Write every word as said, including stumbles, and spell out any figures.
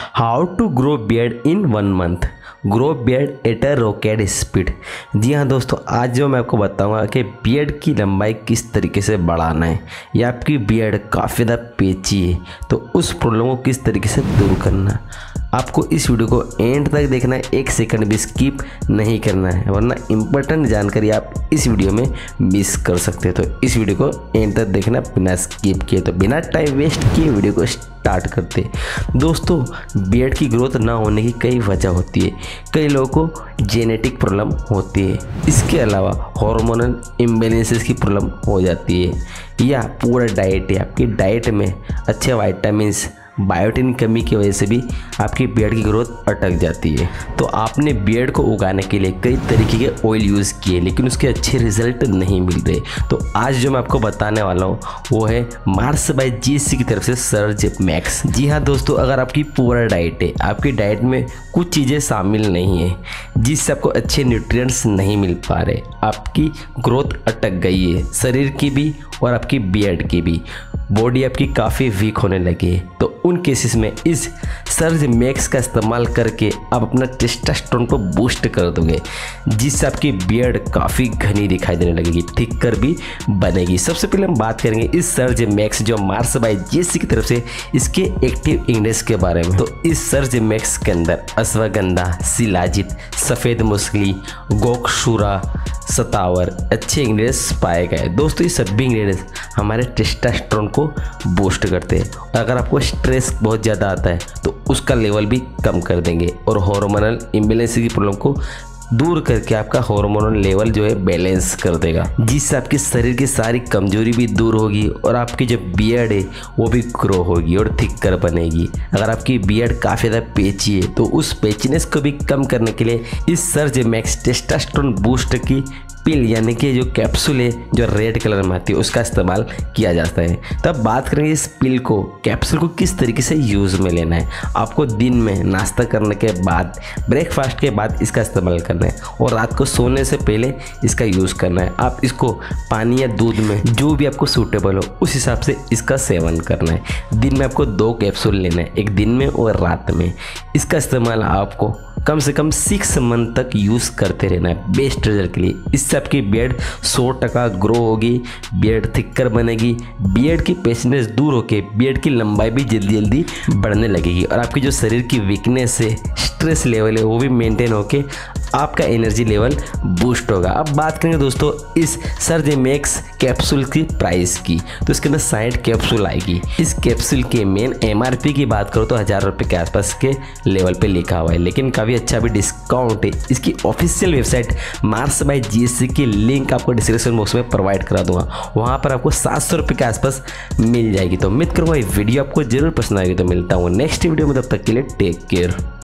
How to grow beard in one month, grow beard at a rocket speed. जी हाँ दोस्तों, आज जो मैं आपको बताऊंगा कि बियर्ड की लंबाई किस तरीके से बढ़ाना है, या आपकी बियर्ड काफ़ी ज़्यादा पेची है तो उस प्रॉब्लम को किस तरीके से दूर करना। आपको इस वीडियो को एंड तक देखना है, एक सेकंड भी स्किप नहीं करना है, वरना इंपॉर्टेंट जानकारी आप इस वीडियो में मिस कर सकते हैं। तो इस वीडियो को एंड तक देखना बिना स्किप किए। तो बिना टाइम वेस्ट किए वीडियो को स्टार्ट करते हैं। दोस्तों, बियर्ड की ग्रोथ ना होने की कई वजह होती है। कई लोगों को जेनेटिक प्रॉब्लम होती है, इसके अलावा हार्मोनल इम्बैलेंसेस की प्रॉब्लम हो जाती है, या पूरा डाइट है, आपकी डाइट में अच्छे वाइटामिन्स बायोटिन की कमी की वजह से भी आपकी बियर्ड की ग्रोथ अटक जाती है। तो आपने बियर्ड को उगाने के लिए कई तरीके के ऑयल यूज़ किए, लेकिन उसके अच्छे रिजल्ट नहीं मिल रहे। तो आज जो मैं आपको बताने वाला हूँ वो है मार्स बाय जीएससी की तरफ से सर्ज मैक्स। जी हाँ दोस्तों, अगर आपकी पूरा डाइट है, आपकी डाइट में कुछ चीज़ें शामिल नहीं है जिससे आपको अच्छे न्यूट्रिएंट्स नहीं मिल पा रहे, आपकी ग्रोथ अटक गई है, शरीर की भी और आपकी बियर्ड की भी, बॉडी आपकी काफ़ी वीक होने लगी है, तो उन केसेस में इस सर्ज मैक्स का इस्तेमाल करके आप अपना टेस्टोस्टेरोन को बूस्ट कर दोगे, जिससे आपकी बियर्ड काफ़ी घनी दिखाई देने लगेगी, थिकर भी बनेगी। सबसे पहले हम बात करेंगे इस सर्ज मैक्स जो मार्स बाय जीएससी की तरफ से इसके एक्टिव इंग्रेडिएंट्स के बारे में। तो इस सर्ज मैक्स के अंदर अश्वगंधा, शिलाजित, सफ़ेद मुस्ली, गोक्षुरा, सतावर अच्छे इंग्रेडिएंट्स पाए गए। दोस्तों, ये सभी इंग्रेडिएंट्स हमारे टेस्टोस्टेरोन को बूस्ट करते हैं। अगर आपको स्ट्रेस बहुत ज़्यादा आता है तो उसका लेवल भी कम कर देंगे, और हार्मोनल इम्बैलेंस की प्रॉब्लम को दूर करके आपका हार्मोनल लेवल जो है बैलेंस कर देगा, जिससे आपके शरीर की सारी कमजोरी भी दूर होगी और आपकी जो बियर्ड है वो भी ग्रो होगी और थिकर बनेगी। अगर आपकी बियर्ड काफ़ी ज़्यादा पेची है तो उस पेचीनेस को भी कम करने के लिए इस सर्ज मैक्स टेस्टोस्टेरोन बूस्ट की पिल यानी कि जो कैप्सूल है जो रेड कलर में आती है उसका इस्तेमाल किया जाता है। तब बात करेंगे इस पिल को, कैप्सूल को किस तरीके से यूज़ में लेना है। आपको दिन में नाश्ता करने के बाद, ब्रेकफास्ट के बाद इसका इस्तेमाल करना है, और रात को सोने से पहले इसका यूज़ करना है। आप इसको पानी या दूध में जो भी आपको सूटेबल हो उस हिसाब से इसका सेवन करना है। दिन में आपको दो कैप्सूल लेना है, एक दिन में और रात में। इसका इस्तेमाल आपको कम से कम सिक्स मंथ तक यूज़ करते रहना है बेस्ट रिजल्ट के लिए। इससे आपकी बियर्ड सौ टका ग्रो होगी, बियर्ड थिकर बनेगी, बियर्ड की पेचीनेस दूर होके बियर्ड की लंबाई भी जल्दी जल्दी बढ़ने लगेगी, और आपकी जो शरीर की वीकनेस है, स्ट्रेस लेवल है, वो भी मेंटेन होके आपका एनर्जी लेवल बूस्ट होगा। अब बात करेंगे दोस्तों इस सर्ज मैक्स कैप्सूल की प्राइस की। तो इसके अंदर साठ कैप्सूल आएगी। इस कैप्सूल के मेन एमआरपी की बात करो तो हज़ार रुपये के आसपास के लेवल पे लिखा हुआ है, लेकिन काफ़ी अच्छा भी डिस्काउंट है। इसकी official website Mars by GSC की लिंक आपको डिस्क्रिप्शन बॉक्स में प्रोवाइड करा दूंगा, वहाँ पर आपको सात सौ रुपये के आसपास मिल जाएगी। तो उम्मीद करूँगा ये वीडियो आपको जरूर पसंद आएगी। तो मिलता हूँ नेक्स्ट वीडियो में, तब तक के लिए टेक केयर।